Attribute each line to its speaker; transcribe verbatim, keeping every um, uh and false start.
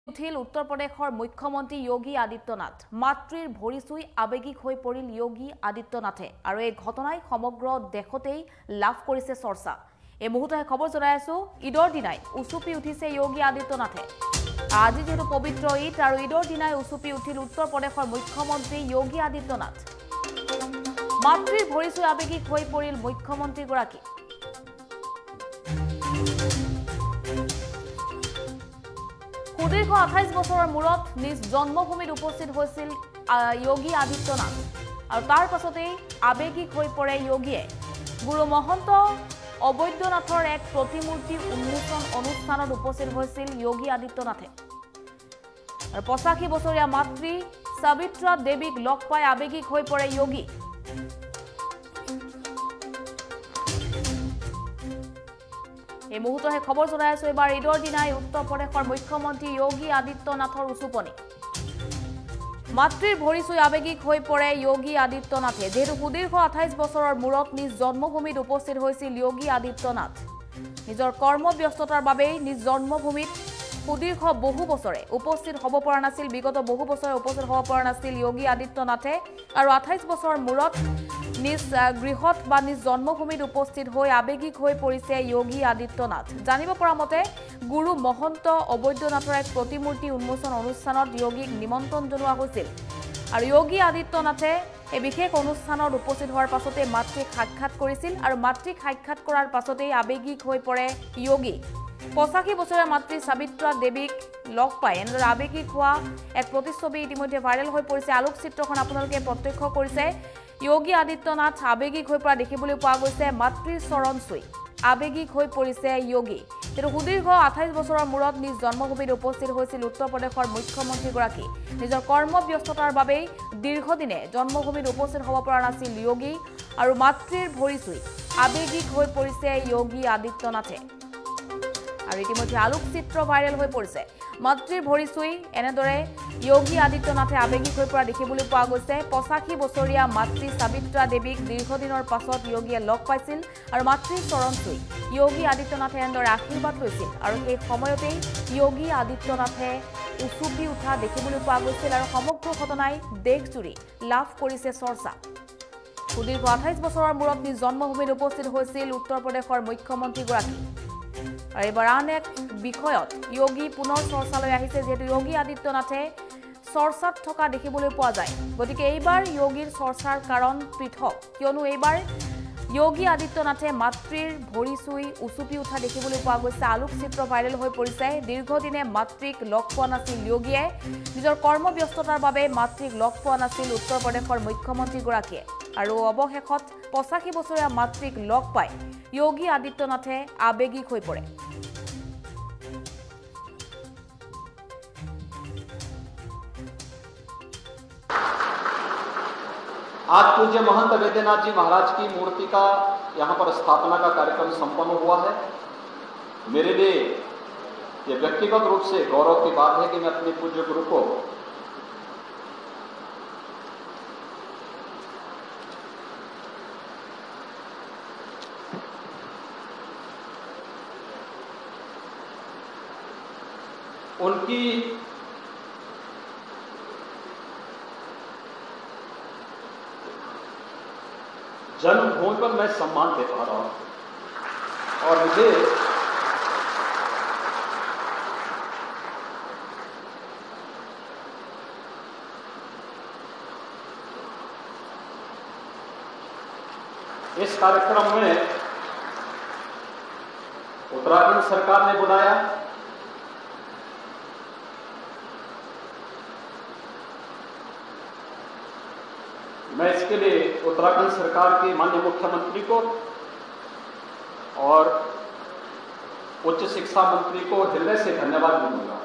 Speaker 1: উঠিল উত্তৰ প্ৰদেশৰ মুখ্যমন্ত্ৰী যোগী আদিত্যনাথ। মাতৃৰ ভৰি চুই আবেগিক হৈ পৰিল যোগী আদিত্যনাথে আৰু এই ঘটনাই সমগ্ৰ দেশতেই লাভ কৰিছে চৰ্চা। এই মুহূৰ্তত খবৰ জনাই আছো, ঈদৰ দিনাই উচুপি উঠিছে যোগী আদিত্যনাথে। আজি যেহেতু পবিত্ৰ ঈদ আৰু ঈদৰ দিনাই উচুপি উঠিল উত্তৰ প্ৰদেশৰ মুখ্যমন্ত্ৰী যোগী আদিত্যনাথ। মাতৃৰ ভৰি চুই আবেগিক হৈ পৰিল মুখ্যমন্ত্ৰীগৰাকী। সুদীৰ্ঘ আঠাইশ বছৰৰ মূৰত নিজ জন্মভূমিত উপস্থিত হৈছিল যোগী আদিত্যনাথ আৰু তাৰ পাছতেই আবেগিক হৈ পৰে যোগীয়ে। গুৰু মহন্ত অবৈদ্যনাথৰ এক প্ৰতিমূৰ্তি উন্মোচন অনুষ্ঠানত উপস্থিত হৈছিল যোগী আদিত্যনাথে আৰু পঁচাশী বছৰীয়া মাতৃ সাবিত্ৰা দেৱীক লগ পাই আবেগিক হৈ পৰে যোগী। এই মুহূৰ্তত খবৰ জনাই আছো, এবাৰ ঈদৰ দিনাই উত্তৰ প্ৰদেশৰ মুখ্যমন্ত্ৰী যোগী আদিত্যনাথৰ উচুপনি। মাতৃৰ ভৰি চুই আবেগিক হৈ পৰে যোগী আদিত্যনাথে। যেহেতু সুদীৰ্ঘ আঠাইশ বছৰৰ মূৰত নিজ জন্মভূমিত উপস্থিত হৈছিল যোগী আদিত্যনাথ। নিজৰ কৰ্মব্যস্ততাৰ বাবেই নিজ জন্মভূমিত সুদীৰ্ঘ বহু বছৰে উপস্থিত হ'ব পৰা নাছিল বিগত বহু বছৰে উপস্থিত হ'ব পৰা নাছিল যোগী আদিত্যনাথে আৰু আঠাইশ বছৰৰ মূৰত নিজ গৃহত বা নিজ জন্মভূমিত উপস্থিত হৈ আবেগিক হৈ পৰিছে যোগী আদিত্যনাথ। জানিব পৰা মতে গুৰু মহন্ত অবৈদ্যনাথৰ এক প্ৰতিমূৰ্তি উন্মোচন অনুষ্ঠানত যোগীক নিমন্ত্ৰণ জনোৱা হৈছিল আৰু যোগী আদিত্যনাথে এই বিশেষ অনুষ্ঠানত উপস্থিত হোৱাৰ পাছতে মাতৃক সাক্ষাৎ কৰিছিল আৰু মাতৃক সাক্ষাৎ কৰাৰ পাছতেই আবেগিক হৈ পৰে যোগী। পঁচাশী বছৰীয়া মাতৃ সাবিত্ৰা দেৱীক লগ পাই এনেদৰে আবেগিক হোৱা এক প্ৰতিচ্ছবি ইতিমধ্যে ভাইৰেল হৈ পৰিছে। আলোকচিত্ৰখন আপোনালোকে প্ৰত্যক্ষ কৰিছে। যোগী আদিত্যনাথ আবেগিক হৈ পৰা দেখিবলৈ পোৱা গৈছে। মাতৃৰ চৰণ চুই আবেগিক হৈ পৰিছে যোগী। কিন্তু সুদীৰ্ঘ আঠাইশ বছৰৰ মূৰত নিজ জন্মভূমিত উপস্থিত হৈছিল উত্তৰ প্ৰদেশৰ মুখ্যমন্ত্ৰীগৰাকী। নিজৰ কৰ্মব্যস্ততাৰ বাবেই দীৰ্ঘদিনে জন্মভূমিত উপস্থিত হ'ব পৰা নাছিল যোগী আৰু মাতৃৰ ভৰি চুই আবেগিক হৈ পৰিছে যোগী আদিত্যনাথে আৰু ইতিমধ্যে আলোকচিত্ৰ ভাইৰেল হৈ পৰিছে। মাতৃৰ ভৰি চুই এনেদৰে যোগী আদিত্যনাথে আবেগিক হৈ পৰা দেখিবলৈ পোৱা গৈছে। পঁচাশী বছৰীয়া মাতৃ সাবিত্ৰা দেৱীক দীৰ্ঘদিনৰ পাছত যোগীয়ে লগ পাইছিল আৰু মাতৃৰ চৰণ চুই যোগী আদিত্যনাথে এনেদৰে আশীৰ্বাদ লৈছিল আৰু সেই সময়তেই যোগী আদিত্যনাথে উচুপি উঠা দেখিবলৈ পোৱা গৈছিল আৰু সমগ্ৰ ঘটনাই দেশজুৰি লাভ কৰিছে চৰ্চা। সুদীৰ্ঘ আঠাইশ বছৰৰ মূৰত নিজ জন্মভূমিত উপস্থিত হৈছিল উত্তৰ প্ৰদেশৰ মুখ্যমন্ত্ৰীগৰাকী আৰু এইবাৰ আন এক বিষয়ত যোগী পুনৰ চৰ্চালৈ আহিছে। যিহেতু যোগী আদিত্যনাথে চৰ্চাত থকা দেখিবলৈ পোৱা যায়, গতিকে এইবাৰ যোগীৰ চৰ্চাৰ কাৰণ পৃথক, কিয়নো এইবাৰ যোগী আদিত্যনাথে মাতৃৰ ভৰি চুই উচুপি উঠা দেখিবলৈ পোৱা গৈছে। আলোকচিত্ৰ ভাইৰেল হৈ পৰিছে। দীৰ্ঘদিনে মাতৃক লগ পোৱা নাছিল যোগীয়ে। নিজৰ কৰ্মব্যস্ততাৰ বাবে মাতৃক লগ পোৱা নাছিল উত্তৰ প্ৰদেশৰ মুখ্যমন্ত্ৰীগৰাকীয়ে আৰু অৱশেষত পঁচাশী বছৰীয়া মাতৃক লগ পাই যোগী আদিত্যনাথে আবেগিক হৈ পৰে।
Speaker 2: आज पूज्य महंत वैद्यनाथ जी महाराज की मूर्ति का यहाँ पर स्थापना का कार्यक्रम संपन्न हुआ है। मेरे लिए ये व्यक्तिगत रूप से गौरव की बात है कि मैं अपने पूज्य गुरु को उनकी जन्मभूमि पर मैं सम्मान दे पा रहा हूं और मुझे इस कार्यक्रम में उत्तराखंड सरकार ने बुलाया, मैं इसके लिए उत्तराखंड सरकार के माननीय मुख्यमंत्री को और उच्च शिक्षा मंत्री को हृदय से धन्यवाद दूंगा।